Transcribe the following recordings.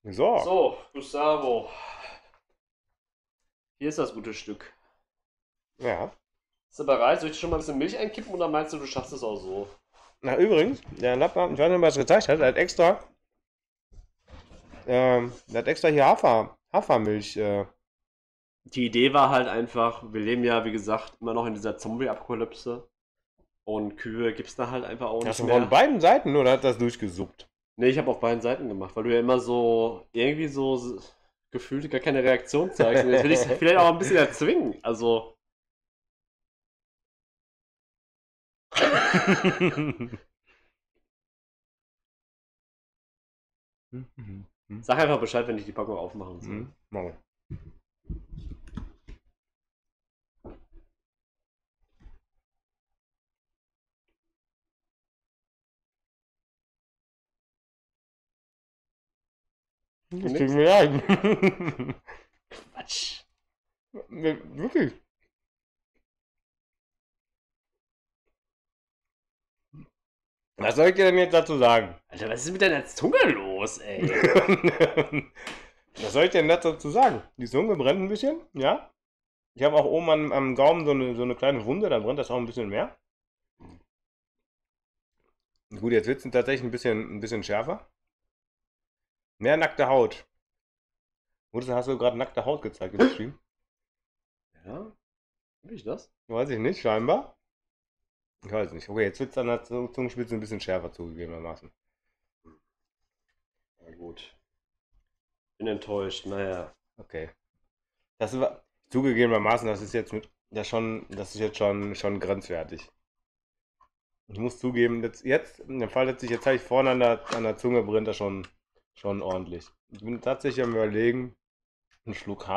So, So, Gustavo, hier ist das gute Stück. ja. Ist du bereit? Soll ich dir schon mal ein bisschen Milch einkippen oder meinst du, du schaffst es auch so? Na übrigens, der Lappmann, ich weiß nicht, was er gezeigt hat, der hat extra hier Hafermilch. Die Idee war halt einfach, wir leben ja, wie gesagt, immer noch in dieser Zombie-Apokalypse und Kühe gibt's da halt einfach auch Hast nicht du von mehr. beiden Seiten oder hat das durchgesuppt? Ne, ich habe auf beiden Seiten gemacht, weil du ja immer so irgendwie so gefühlt gar keine Reaktion zeigst. Und jetzt will ich es vielleicht auch ein bisschen erzwingen. Also, sag einfach Bescheid, wenn ich die Packung aufmachen soll. Machen wir. Du Das tut nimmst? mir leid. Quatsch. Wirklich. Was soll ich dir denn jetzt dazu sagen? Alter, was ist mit deiner Zunge los, ey? Was soll ich denn dazu sagen? Die Zunge brennt ein bisschen, ja? Ich habe auch oben am Gaumen so eine kleine Wunde, da brennt das auch ein bisschen mehr. Gut, jetzt wird es tatsächlich ein bisschen schärfer. Mehr nackte Haut. Oder hast du gerade nackte Haut gezeigt im Stream? Ja, hab ich das? Weiß ich nicht, scheinbar. Ich weiß nicht. Okay, jetzt wird es an der Zungenspitze ein bisschen schärfer zugegebenermaßen. Na gut. Bin enttäuscht, naja. Okay. Das war zugegebenermaßen, das ist jetzt schon grenzwertig. Ich muss zugeben, im Fall jetzt habe ich vorne an der Zunge brennt das schon ordentlich. Ich bin tatsächlich am Überlegen, einen Schluck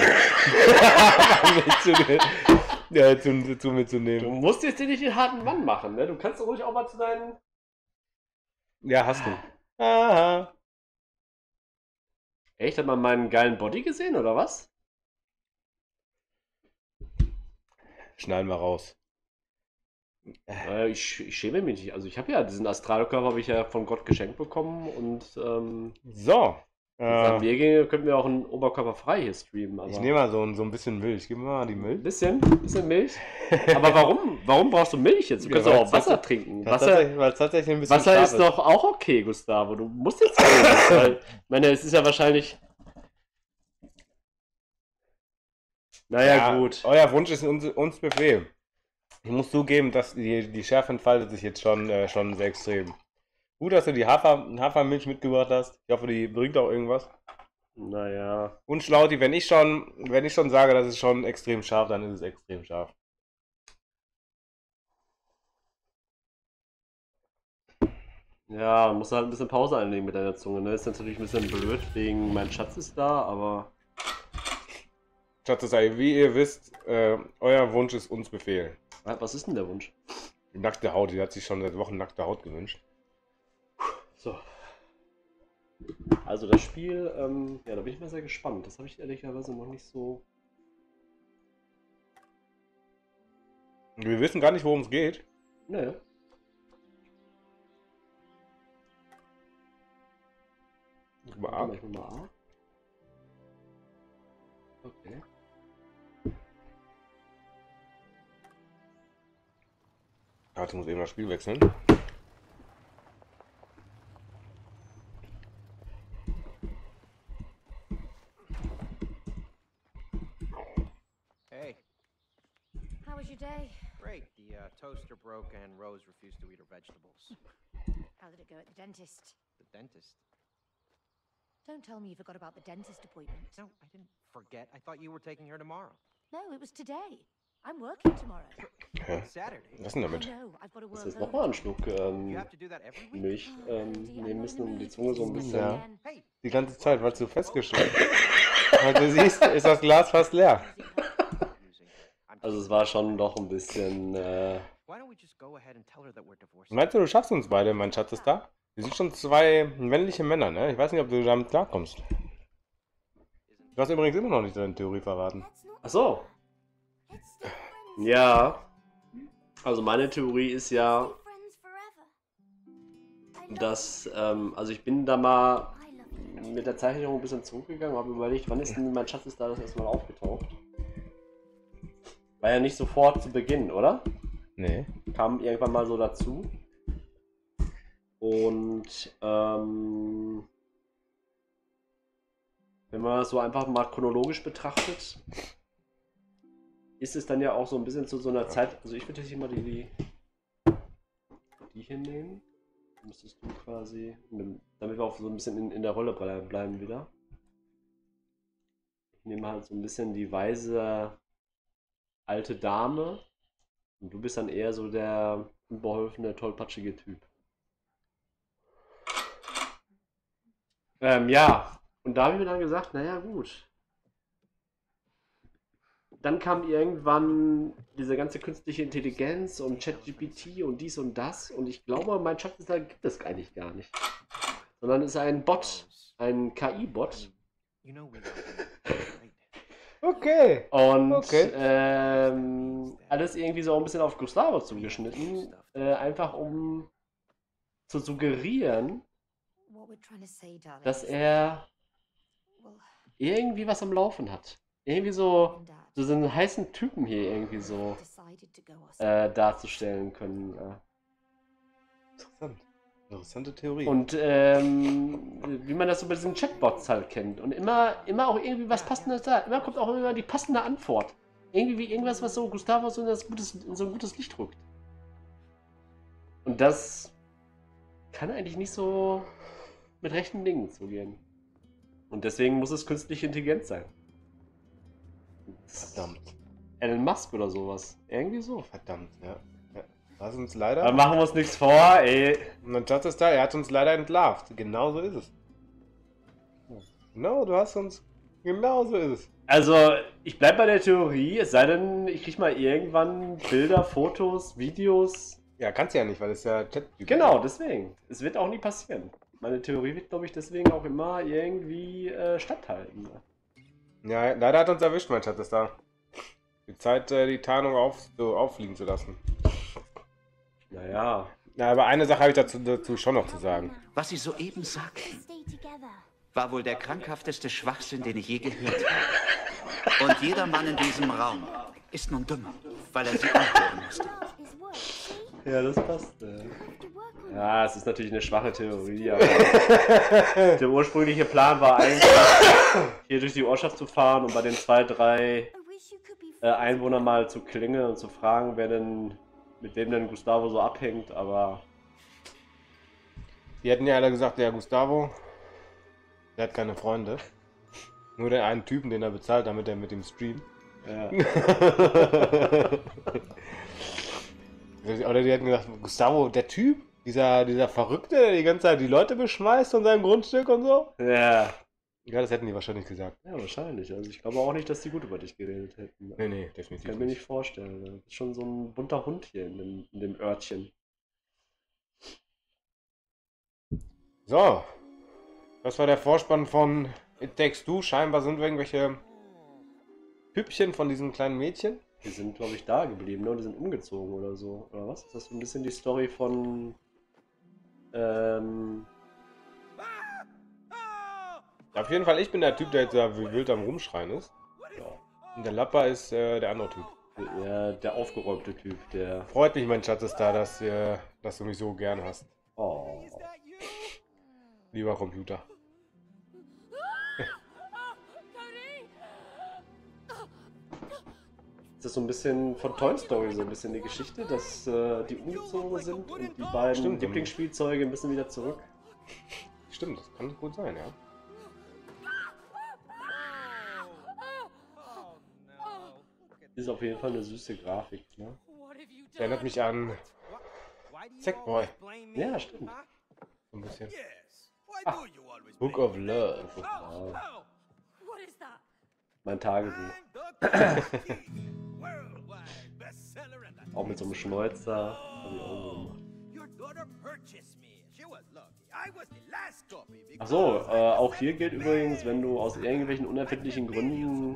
zu mir zu Du nehmen. musst jetzt hier nicht den harten Mann machen, ne? Du kannst doch ruhig auch mal zu deinen. Ja, hast du. Aha. Echt, hat man meinen geilen Body gesehen, oder was? Schneiden wir raus. Ich schäme mich nicht. Also ich habe ja diesen Astralkörper habe ich ja von Gott geschenkt bekommen und So. wenn es an mir ginge, könnten wir auch einen Oberkörper frei hier streamen. Ich Aber nehme mal so ein bisschen Milch. Gib mir mal die Milch. bisschen Milch. Aber warum brauchst du Milch jetzt? Du Ja, kannst doch weil auch Wasser trinken. Weil es tatsächlich ein bisschen Wasser scharf ist doch auch okay, Gustavo. Du musst jetzt weil, ich meine, es ist ja wahrscheinlich. Naja, Ja, gut. euer Wunsch ist uns Befehl. Ich muss zugeben, dass die Schärfe entfaltet sich jetzt schon sehr extrem. Gut, dass du die Hafermilch mitgebracht hast. Ich hoffe, die bringt auch irgendwas. Naja. Und Schlauti, wenn ich schon sage, das ist schon extrem scharf, dann ist es extrem scharf. Ja, musst halt ein bisschen Pause einlegen mit deiner Zunge, ne? Ist natürlich ein bisschen blöd, wegen mein Schatz ist da, aber. Schatz, wie ihr wisst, euer Wunsch ist uns Befehl. Was ist denn der Wunsch? Die nackte Haut, die hat sich schon seit Wochen nackte Haut gewünscht. So. Also das Spiel, ja, da bin ich mal sehr gespannt. Das habe ich ehrlicherweise noch nicht so. Wir wissen gar nicht, worum es geht. Ne. Guck mal ab. Ich mal A. Okay. Warte, ich muss eben das Spiel wechseln. Hey, How was your day? great. The toaster broke and Rose refused to eat her vegetables. How did it go at the dentist? The dentist? Don't tell me you forgot about the dentist appointment. No, I didn't forget. I thought you were taking her tomorrow. No, it was today. I'm working tomorrow. Hä? Saturday. Was ist denn I damit? know, I've got to Muss work jetzt nochmal einen Schluck You have to do that every week? Milch Andy, I'm nehmen not müssen, in the um die mood Zunge for so ein this bisschen. Ja. again. Hey, Die ganze Zeit, weil du festgeschrieben hast. Weil du siehst, ist das Glas fast leer. confusing. I'm Also es war schon doch ein bisschen. Why don't we just go ahead and tell her that we're divorced? Meinst du schaffst uns beide, mein Schatz ist da? Wir sind schon zwei männliche Männer, ne? Ich weiß nicht, ob du damit klarkommst. Du hast übrigens immer noch nicht deine Theorie verraten. Ach so. Ja. Also meine Theorie ist ja, dass, also ich bin da mal mit der Zeichnung ein bisschen zurückgegangen, habe überlegt, wann ist denn mein Schatz ist da das erstmal aufgetaucht? War ja nicht sofort zu Beginn, oder? Nee. Kam irgendwann mal so dazu. Und wenn man das so einfach mal chronologisch betrachtet, ist es dann ja auch so ein bisschen zu so einer Zeit. Also ich würde jetzt hier mal die hinnehmen. Müsstest du quasi, damit wir auch so ein bisschen in der Rolle bleiben wieder. Ich nehme halt so ein bisschen die weise alte Dame und du bist dann eher so der unbeholfene, tollpatschige Typ. Ja, und da habe ich mir dann gesagt, naja gut. Dann kam irgendwann diese ganze künstliche Intelligenz und ChatGPT und dies und das und ich glaube, mein Schatz gibt es eigentlich gar nicht. Sondern ist ein Bot, ein KI-Bot. Okay. Und Okay. alles irgendwie so ein bisschen auf Gustavo zugeschnitten, einfach um zu suggerieren, What we're trying to say, darling, dass is er well, irgendwie was am Laufen hat. Irgendwie so, and Dad so einen heißen Typen hier irgendwie so decided to go our separate darzustellen können. Interessant. Interessante Theorie. Und wie man das so bei diesen Chatbots halt kennt. Und immer auch irgendwie was Passendes da. Immer kommt auch immer die passende Antwort. Irgendwie irgendwas, was so Gustavo so in so ein gutes Licht rückt. Und das kann eigentlich nicht so mit rechten Dingen zugehen. Und deswegen muss es künstliche Intelligenz sein. Verdammt. Elon Musk oder sowas. Irgendwie so. Verdammt, ja. Was uns leider. Aber machen wir uns nichts vor, ey. Und mein Schatz ist da, er hat uns leider entlarvt. Genau so ist es. Genau, du hast uns. Genau so ist es. Also, ich bleib bei der Theorie, es sei denn, ich krieg mal irgendwann Bilder, Fotos, Videos. Ja, kannst ja nicht, weil es ja Chat. Genau, deswegen. Es wird auch nie passieren. Meine Theorie wird, glaube ich, deswegen auch immer irgendwie statthalten. Ja, leider hat uns erwischt, mein Schatz ist da. Die Zeit, die Tarnung auffliegen zu lassen. Naja. Ja, aber eine Sache habe ich dazu schon noch zu sagen. Was Sie soeben sagten, war wohl der krankhafteste Schwachsinn, den ich je gehört habe. Und jeder Mann in diesem Raum ist nun dümmer, weil er sie anhören musste. Ja, das passt. Ja, es ist natürlich eine schwache Theorie, aber der ursprüngliche Plan war eigentlich, hier durch die Ortschaft zu fahren und bei den 2, 3 Einwohnern mal zu klingeln und zu fragen, mit wem denn Gustavo so abhängt, aber... Die hätten ja alle gesagt, der Gustavo, der hat keine Freunde. Nur den einen Typen, den er bezahlt, damit er mit ihm streamt. Ja. Oder die hätten gesagt, Gustavo, der Typ, dieser Verrückte, der die ganze Zeit die Leute beschmeißt von seinem Grundstück und so. Ja. Ja, das hätten die wahrscheinlich gesagt. Ja, wahrscheinlich. Also ich glaube auch nicht, dass die gut über dich geredet hätten. Nee, definitiv Kann mir nicht vorstellen. Du bist schon so ein bunter Hund hier in dem Örtchen. So. Das war der Vorspann von It Takes Two. Scheinbar sind irgendwelche Püppchen von diesem kleinen Mädchen. Die sind, glaube ich, da geblieben, ne? Und die sind umgezogen oder so. Oder was? Ist das so ein bisschen die Story von... Auf jeden Fall, ich bin der Typ, der jetzt da wie wild am Rumschreien ist. Ja. Und der Lapper ist der andere Typ. Der aufgeräumte Typ, der... Freut mich, mein Schatz, ist da, dass du mich so gern hast. Oh. Lieber Computer. Ist das so ein bisschen von Toy Story, so ein bisschen die Geschichte, dass die umgezogen sind und die beiden Stimmt. Lieblingsspielzeuge müssen wieder zurück? Stimmt, das kann gut sein, ja. Ist auf jeden Fall eine süße Grafik, ne? Erinnert mich an Sackboy. Ja, stimmt. So ein bisschen. Book of Love. Wow. What is that? Mein Tagebuch. Auch mit so einem Schnäuzer. Hab ich auch so gemacht. Achso, auch hier gilt übrigens, wenn du aus irgendwelchen unerfindlichen Gründen,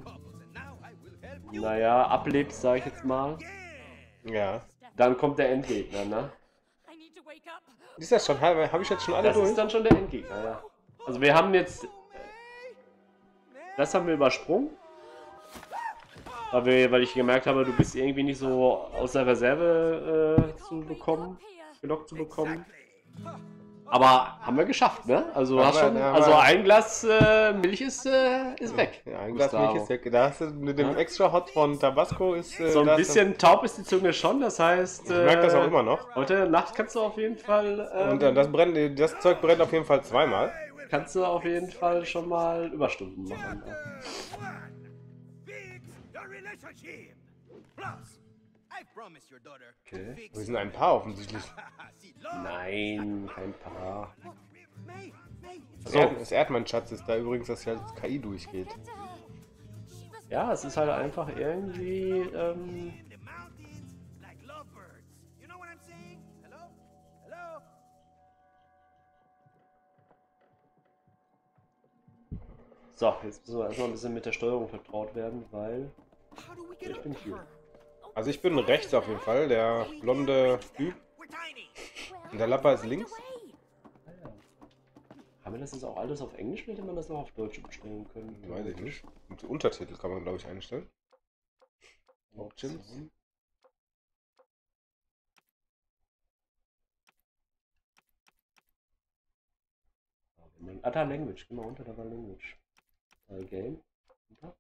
naja, ablebst, sag ich jetzt mal, Ja. dann kommt der Endgegner, ne? I need to wake up. Ist das schon halb? Habe ich jetzt schon alle Das durch? ist dann schon der Endgegner, ja. Also wir haben jetzt Das haben wir übersprungen. Weil ich gemerkt habe, du bist irgendwie nicht so aus der Reserve gelockt zu bekommen. Aber haben wir geschafft, ne? Also, ein Glas Milch ist weg. Ja, ein Glas Milch ist weg. Da hast du mit dem extra Hot von Tabasco ist... so ein bisschen taub ist die Zunge schon, das heißt... Ich merke das auch immer noch. Heute Nacht kannst du auf jeden Fall... Und das Zeug brennt auf jeden Fall zweimal. Kannst du auf jeden Fall schon mal Überstunden machen. Okay. Wir sind ein Paar offensichtlich. Nein, kein Paar. Das Erdmann-Schatz ist da übrigens, dass ja das KI durchgeht. Ja, es ist halt einfach irgendwie... So, jetzt müssen wir erstmal ein bisschen mit der Steuerung vertraut werden, weil ich bin hier. Also ich bin rechts auf jeden Fall, der blonde Typ. Und der Lapper ist links. Haben wir das jetzt auch alles auf Englisch, hätte man das noch auf Deutsch bestellen können? Weiß ich nicht. Und die Untertitel kann man, glaube ich, einstellen. Options. Da Language, geh mal unter, da war Language. Game. Unter.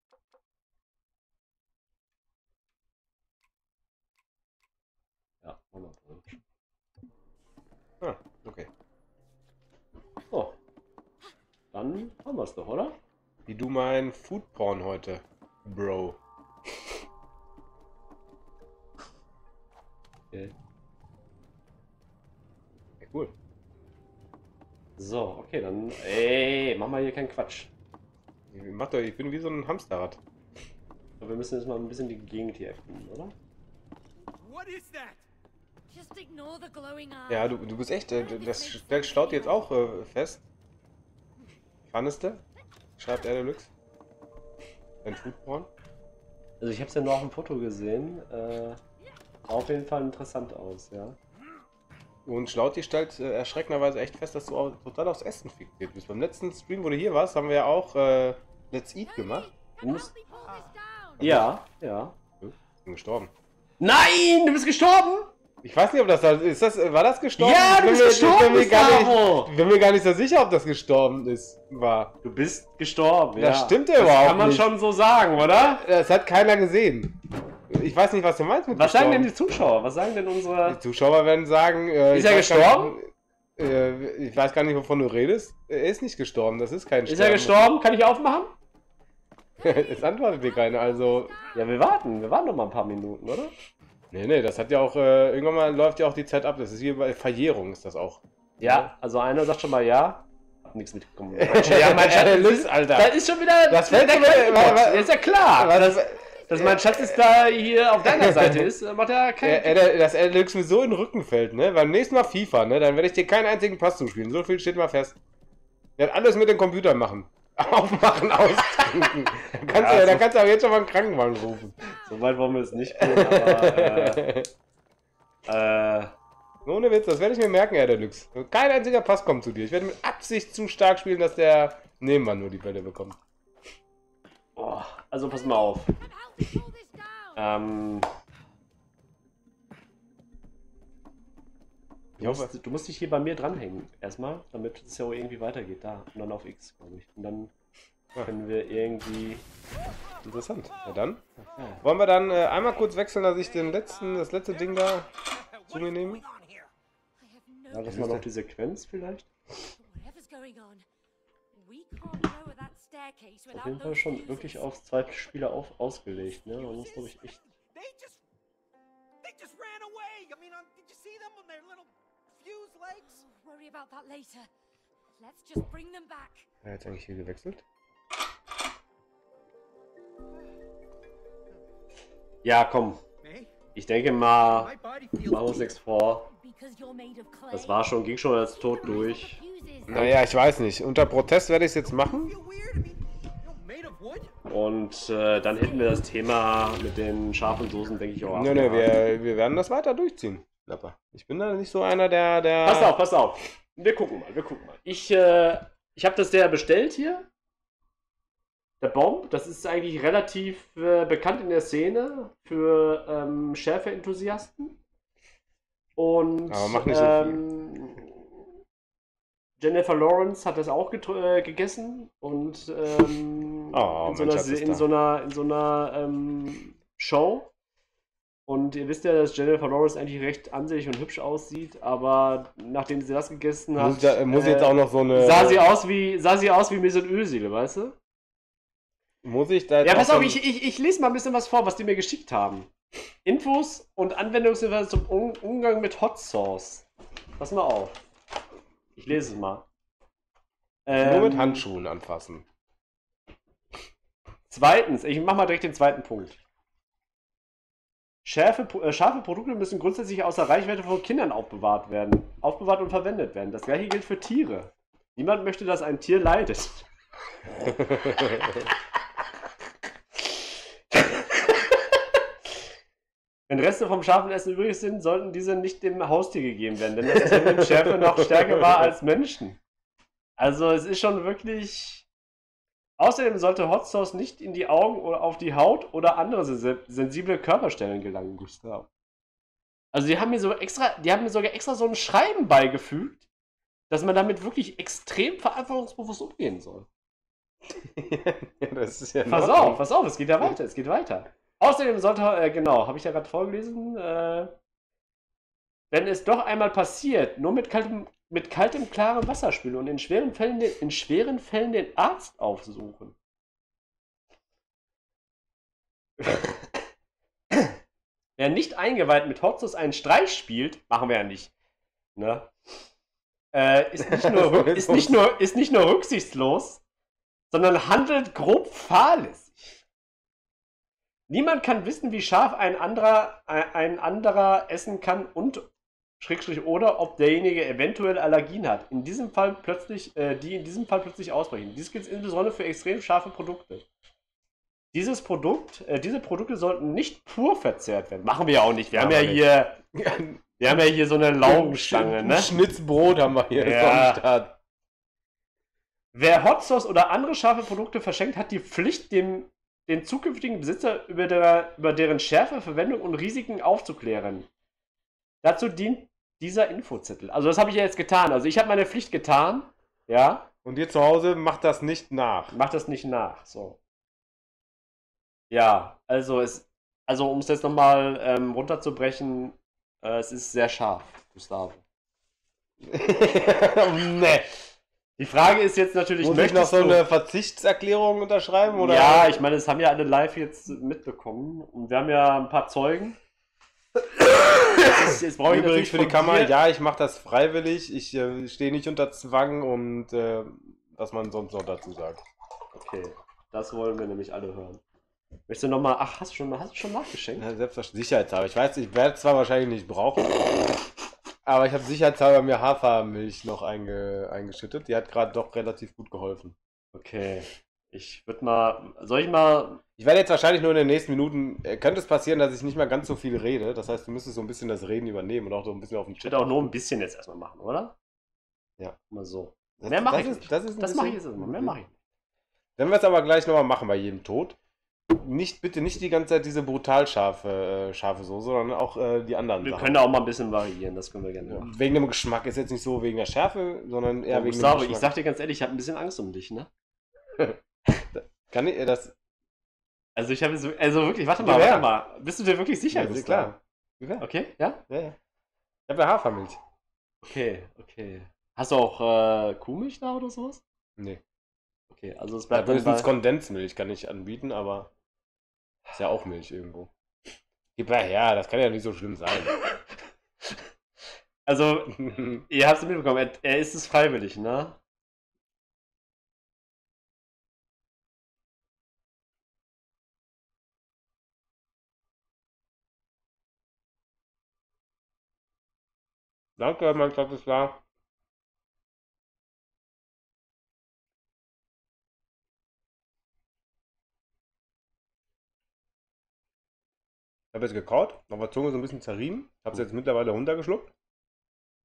Ja, machen wir Deutsch. Ah, okay. So. Dann haben wir es doch, oder? Wie du mein Foodporn heute, Bro. Okay. Ja, cool. So, okay, dann. Ey, mach mal hier keinen Quatsch. Ich bin wie so ein Hamsterrad. Aber wir müssen jetzt mal ein bisschen die Gegend hier erkunden, oder? Ja, du bist echt, das staut jetzt auch fest. Fandest du? Schreibt er Deluxe. Ein Foodporn. Also ich habe es ja nur auf dem Foto gesehen. Sah auf jeden Fall interessant aus, ja. Und Schlauti stellt erschreckenderweise echt fest, dass du auch total aufs Essen fixiert bist. Beim letzten Stream, wo du hier warst, haben wir ja auch Let's Eat gemacht. Ja, ja. Ich bin gestorben. Nein, du bist gestorben! Ich weiß nicht, ob das war das gestorben? Ja, du bist gestorben, Ich bin mir gar nicht so sicher, ob das gestorben war. Du bist gestorben, ja. Das stimmt ja überhaupt nicht. Kann man schon so sagen, oder? Das hat keiner gesehen. Ich weiß nicht, was du meinst mit Was sagen denn die Zuschauer? Was sagen denn unsere... Die Zuschauer werden sagen... ist er gestorben? Ich weiß gar nicht, wovon du redest. Er ist nicht gestorben, das ist kein Ist er gestorben? Kann ich aufmachen? Es antwortet dir keiner, also... Ja, wir warten noch mal ein paar Minuten, oder? Nee, das hat ja auch... irgendwann mal läuft ja auch die Zeit ab, das ist wie bei Verjährung, ist das auch. Ja, also einer sagt schon mal ja. Hab nichts mitbekommen. Ja, mein Schatz, Alter. Das ist schon wieder... Das fällt der ist ja klar. Dass mein Schatz ist da hier auf deiner Seite ist, macht er keinen... Dass Deluxe mir so in den Rücken fällt, ne? Beim nächsten Mal FIFA, ne? Dann werde ich dir keinen einzigen Pass zuspielen. So viel steht mal fest. Der hat alles mit dem Computer machen. Aufmachen, austrinken. Da kannst du aber jetzt schon mal einen Krankenwagen rufen. So weit wollen wir es nicht gehen, aber... Ohne Witz, das werde ich mir merken, Herr Deluxe. Kein einziger Pass kommt zu dir. Ich werde mit Absicht zu stark spielen, dass der Nebenmann nur die Bälle bekommt. Oh, also pass mal auf. Du musst dich hier bei mir dranhängen, erstmal, damit es ja auch irgendwie weitergeht. Da, und dann auf X, glaube ich. Und dann können wir irgendwie... Interessant. Ja dann. Okay. Wollen wir dann einmal kurz wechseln, dass ich das letzte Ding da zu mir nehme? Ja, dass man noch die Sequenz vielleicht? Auf jeden Fall schon wirklich aufs zweite Spieler ausgelegt, ne? Man muss, glaube ich, echt... Er hat eigentlich hier gewechselt. Ja, komm. Ich denke mal, machen wir uns nichts vor. Das ging schon als tot durch. Naja, ich weiß nicht. Unter Protest werde ich es jetzt machen. Und dann hätten wir das Thema mit den scharfen Soßen, denke ich, auch. Nee, wir werden das weiter durchziehen. Ich bin da nicht so einer, der... Pass auf. Wir gucken mal. Ich habe das bestellt hier. Der Baum, das ist eigentlich relativ bekannt in der Szene für Schärfe-Enthusiasten. Und Aber macht nicht so viel. Jennifer Lawrence hat das auch gegessen und Oh, in so einer Show. Und ihr wisst ja, dass Jennifer Lawrence eigentlich recht ansehnlich und hübsch aussieht, aber nachdem sie das gegessen hat, muss jetzt auch noch so eine. sah sie aus wie Mesut Özil, weißt du? Muss ich da jetzt Ja, auch pass auf, schon- ich lese mal ein bisschen was vor, was die mir geschickt haben. Infos und Anwendungshinweise zum Umgang mit Hot Sauce. Pass mal auf. Ich lese es mal. Nur mit Handschuhen anfassen. Zweitens, ich mach mal direkt den zweiten Punkt. Scharfe Produkte müssen grundsätzlich außer Reichweite von Kindern aufbewahrt und verwendet werden. Das gleiche gilt für Tiere. Niemand möchte, dass ein Tier leidet. Wenn Reste vom scharfen Essen übrig sind, sollten diese nicht dem Haustier gegeben werden, denn das Tier nimmt Schärfe noch stärker wahr als Menschen. Also es ist schon wirklich... Außerdem sollte Hot Sauce nicht in die Augen oder auf die Haut oder andere sensible Körperstellen gelangen, Gustav. Also die haben mir sogar extra so ein Schreiben beigefügt, dass man damit wirklich extrem verantwortungsbewusst umgehen soll. Ja, das ist ja in Pass Ordnung. auf, es geht ja weiter, es geht weiter. Außerdem sollte, genau, habe ich ja gerade vorgelesen, wenn es doch einmal passiert, nur mit kaltem, klarem Wasser spülen und in schweren Fällen den Arzt aufsuchen. Wer nicht eingeweiht mit Hot Sauce einen Streich spielt, machen wir ja nicht, ne? Ist nicht nur rücksichtslos, sondern handelt grob fahrlässig. Niemand kann wissen, wie scharf ein anderer essen kann und oder ob derjenige eventuell Allergien hat, die in diesem Fall plötzlich ausbrechen. Dies gilt insbesondere für extrem scharfe Produkte. Diese Produkte sollten nicht pur verzehrt werden. Machen wir ja auch nicht. Wir haben ja hier so eine Laugenstange, ne? Schnitzbrot haben wir hier Ja. am Start. Wer Hot Sauce oder andere scharfe Produkte verschenkt, hat die Pflicht, den zukünftigen Besitzer über deren Schärfe, Verwendung und Risiken aufzuklären. Dazu dient dieser Infozettel. Also das habe ich ja jetzt getan. Also ich habe meine Pflicht getan. Ja. Und ihr zu Hause macht das nicht nach. Macht das nicht nach. So. Ja, also um es jetzt nochmal runterzubrechen, es ist sehr scharf, Gustavo. Nee. Die Frage ist jetzt natürlich, Muss ich noch so eine Verzichtserklärung unterschreiben? Oder? Ja, ich meine, das haben ja alle live jetzt mitbekommen. Und wir haben ja ein paar Zeugen. Jetzt brauche ich Übrigens für die von Kamera, dir- ja, ich mache das freiwillig. Ich stehe nicht unter Zwang und was man sonst noch dazu sagt. Okay, das wollen wir nämlich alle hören. Möchtest du nochmal... Ach, hast du schon nachgeschenkt? Ja, selbstverständlich. Sicherheitshalber. Ich weiß, ich werde es zwar wahrscheinlich nicht brauchen, aber ich habe sicherheitshalber mir Hafermilch noch eingeschüttet. Die hat gerade doch relativ gut geholfen. Okay. Ich würde mal... Soll ich mal... Ich werde jetzt wahrscheinlich nur in den nächsten Minuten, könnte es passieren, dass ich nicht mehr ganz so viel rede. Das heißt, du müsstest so ein bisschen das Reden übernehmen und auch so ein bisschen auf den Ich Chat. würde auch nur ein bisschen jetzt erstmal machen, oder? Ja. Mal so. Das- Mehr mache das ich ist- nicht. das ist ein Das mache ich bisschen- jetzt erstmal. Mehr mache ich nicht. Wenn wir es aber gleich nochmal machen bei jedem Tod, bitte nicht die ganze Zeit diese brutal scharfe Soße, sondern auch die anderen Wir Sachen. können da auch mal ein bisschen variieren. Das können wir gerne Ja. machen. Wegen dem Geschmack ist jetzt nicht so wegen der Schärfe, sondern eher Oh, wegen Gustavo, dem ich Geschmack. sag dir ganz ehrlich, ich habe ein bisschen Angst um dich, ne? Kann ich das? Also ich habe so... Also wirklich, warte Gewehr. mal. Bist du dir wirklich sicher, Ja, Gustav? klar. Ja, Okay, ja? ja. Ich habe ja Hafermilch. Okay. Hast du auch Kuhmilch da oder sowas? Nee. Okay, also es Ja, bleibt dann höchstens bei... Kondensmilch kann ich anbieten, aber ist ja auch Milch irgendwo. Gib mal her, das kann ja nicht so schlimm sein. Also, ihr habt es mitbekommen, er ist es freiwillig, ne? Danke, mein Schatz, ist klar. Ich habe jetzt gekaut, auf der Zunge so ein bisschen zerrieben. Habe es jetzt mittlerweile runtergeschluckt.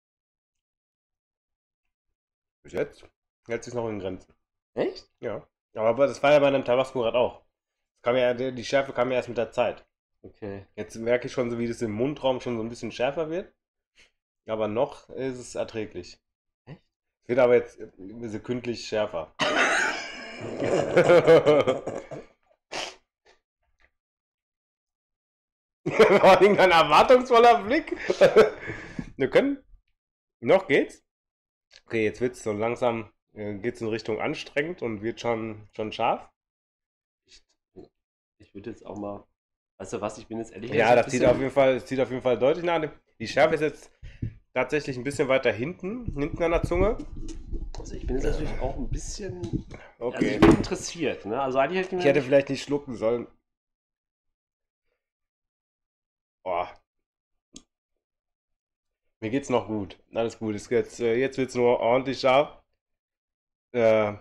Bis jetzt hält sich noch in Grenzen. Echt? Ja. Aber das war ja bei einem Tabasco gerade auch. Die Schärfe kam ja erst mit der Zeit. Okay. Jetzt merke ich schon so, wie das im Mundraum schon so ein bisschen schärfer wird. Aber noch ist es erträglich. Echt? Es wird aber jetzt sekündlich schärfer. War ein erwartungsvoller Blick. Wir können. Noch geht's? Okay, jetzt wird's so langsam, geht's in Richtung anstrengend und wird schon scharf. Ich würde jetzt auch mal. Weißt du was, ich bin jetzt ehrlich Ja, gesagt das zieht auf jeden Fall deutlich nach. Die Schärfe ist jetzt tatsächlich ein bisschen weiter hinten an der Zunge. Also ich bin jetzt natürlich auch ein bisschen. Also Okay. ich bin interessiert, ne? Also eigentlich Ich hätte vielleicht nicht schlucken sollen. Boah. Mir geht's noch gut. Alles gut. Jetzt wird's nur ordentlich scharf. Ja.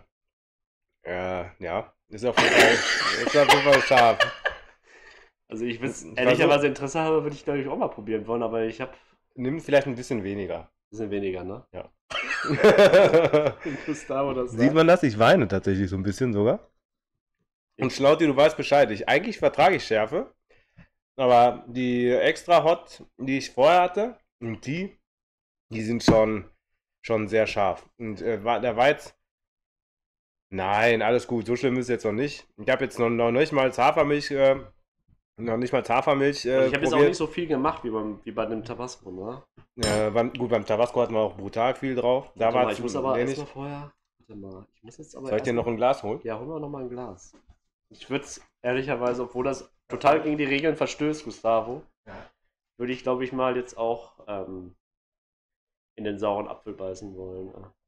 Ist auf jeden Fall scharf. Also ich würde Ich ehrlicherweise Interesse habe, würde ich glaube ich auch mal probieren wollen, aber ich habe Nimm vielleicht ein bisschen weniger. ein bisschen weniger, ne? Ja. Gustavo das Sieht man das? Ich weine tatsächlich so ein bisschen sogar. Und Schlauti, du weißt Bescheid. Eigentlich vertrage ich Schärfe. Aber die extra Hot, die ich vorher hatte, und die sind schon sehr scharf. Und der war jetzt. Nein, alles gut. So schlimm ist es jetzt noch nicht. Ich habe jetzt noch nicht mal Hafermilch. Noch nicht mal Hafermilch Also ich habe jetzt auch probiert. nicht so viel gemacht wie bei dem Tabasco, ne? Beim Tabasco hatten wir auch brutal viel drauf. Da Warte war mal, es ich muss aber wenig. erstmal vorher. Warte mal, ich muss jetzt aber Soll ich dir erst noch ein Glas holen? Ja, hol mir noch mal ein Glas. Ich würde es ehrlicherweise, obwohl das total gegen die Regeln verstößt, Gustavo, würde ich glaube ich mal jetzt auch in den sauren Apfel beißen wollen.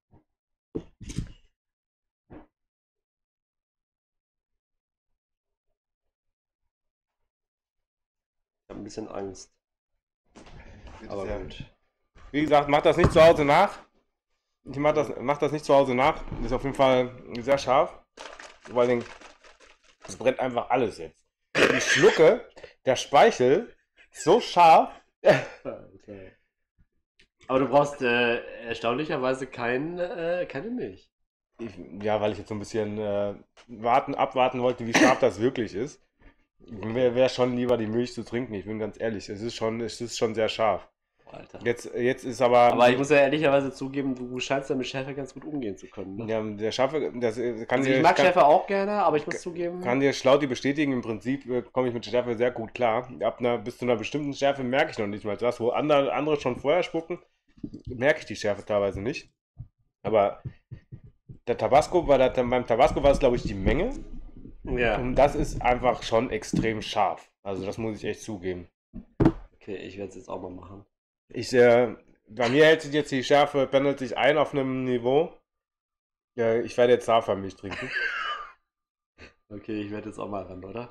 Ich habe ein bisschen Angst. Aber sehr. gut. Wie gesagt, mach das nicht zu Hause nach. Mach das nicht zu Hause nach. Ist auf jeden Fall sehr scharf. Vor allen Dingen, es brennt einfach alles jetzt. Ich schlucke, der Speichel ist so scharf. Okay. Aber du brauchst erstaunlicherweise keine Milch. Weil ich jetzt so ein bisschen abwarten wollte, wie scharf das wirklich ist. Mir wäre schon lieber die Milch zu trinken, ich bin ganz ehrlich. Es ist schon sehr scharf. Alter. Jetzt ist aber. Aber ich muss ja ehrlicherweise zugeben, du scheinst ja mit Schärfe ganz gut umgehen zu können. Ne? Ja, der Schärfe, das kann Also dir. ich mag Schärfe auch gerne, aber ich muss zugeben. Kann dir Schlauti bestätigen, im Prinzip komme ich mit Schärfe sehr gut klar. Bis zu einer bestimmten Schärfe merke ich noch nicht mal das, wo andere schon vorher spucken, merke ich die Schärfe teilweise nicht. Aber beim Tabasco war es, glaube ich, die Menge. Ja. Und das ist einfach schon extrem scharf. Also das muss ich echt zugeben. Okay, ich werde es jetzt auch mal machen. Bei mir hält sich jetzt die Schärfe, pendelt sich ein auf einem Niveau. Ja, ich werde jetzt Hafermilch trinken. Okay, ich werde jetzt auch mal ran, oder?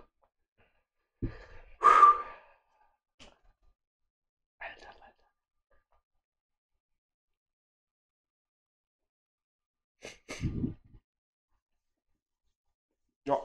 Alter. Ja.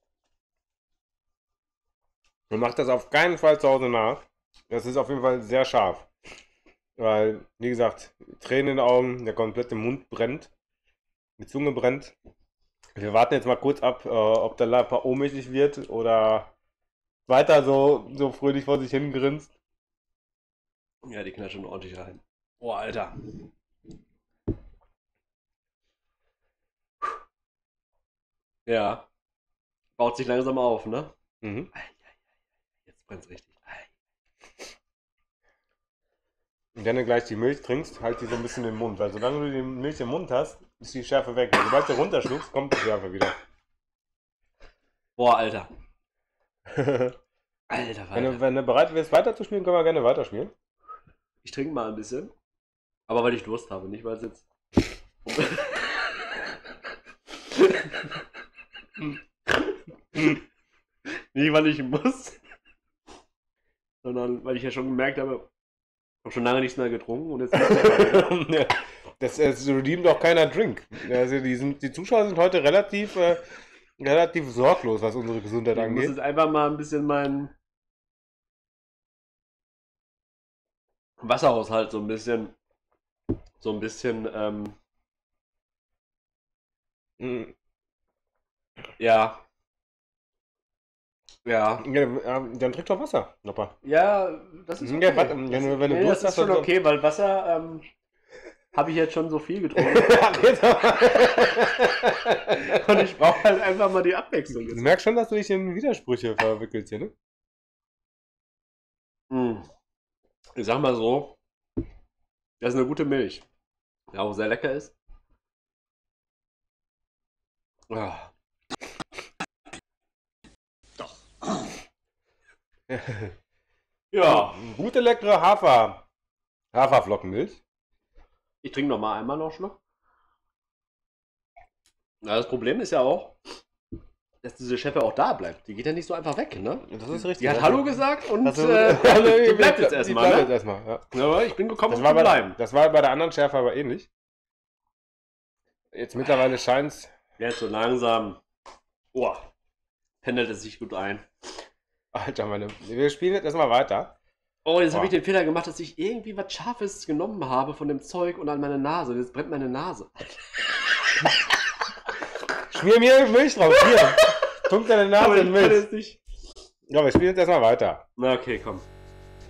Und macht das auf keinen Fall zu Hause nach. Das ist auf jeden Fall sehr scharf. Weil, wie gesagt, Tränen in den Augen, der komplette Mund brennt. Die Zunge brennt. Wir warten jetzt mal kurz ab, ob der Lappa ohnmächtig wird oder weiter so fröhlich vor sich hin grinst. Ja, die knallt schon ordentlich rein. Oh, Alter. Ja. Baut sich langsam auf, ne? Mhm. Jetzt brennt's richtig. Und wenn du gleich die Milch trinkst, halt die so ein bisschen im Mund. Weil solange du die Milch im Mund hast, ist die Schärfe weg. Weil sobald du runterschluckst, kommt die Schärfe wieder. Boah, Alter. Wenn du bereit bist, weiterzuspielen, können wir gerne weiterspielen. Ich trinke mal ein bisschen. Aber weil ich Durst habe, nicht weil es jetzt. Nicht weil ich muss. Sondern weil ich ja schon gemerkt habe, ich habe schon lange nichts mehr getrunken und jetzt. Das redeemt doch keiner Drink. Also die Zuschauer sind heute relativ sorglos, was unsere Gesundheit Ich muss angeht. jetzt einfach mal ein bisschen meinen Wasserhaushalt so ein bisschen Mm. Ja. Ja. Ja, dann trink doch Wasser, Nopper. Ja, das ist okay. Ja, warte, wenn du Nee, Durst das ist hast, schon dann- okay, weil Wasser habe ich jetzt schon so viel getrunken. Und ich brauche halt einfach mal die Abwechslung. Du merkst schon, dass du dich in Widersprüche verwickelst hier, ne? Ich sag mal so, das ist eine gute Milch. Die auch sehr lecker ist. Ah. Ja, Gute, leckere Haferflockenmilch. ich trinke noch mal einmal noch einen Schluck. Na, das Problem ist ja auch, dass diese Chefin auch da bleibt. Die geht ja nicht so einfach weg, ne? Das ist richtig. Die hat Hallo gesagt und Also, die bleibt jetzt Die erstmal, bleibt jetzt ne? erstmal, ja. Aber ich bin gekommen, Das um war, zu bei, bleiben. das war bei der anderen Schärfe aber ähnlich. Jetzt mittlerweile scheint es. Jetzt so langsam, pendelt es sich gut ein. Alter, wir spielen jetzt erstmal weiter. Oh, jetzt habe ich Boah. den Fehler gemacht, dass ich irgendwie was Scharfes genommen habe von dem Zeug und an meine Nase. Jetzt brennt meine Nase. Schmier mir Milch drauf. Hier. Tunk deine Nase in ich kann Milch. jetzt nicht. Ja, wir spielen jetzt erstmal weiter. Na, okay, komm.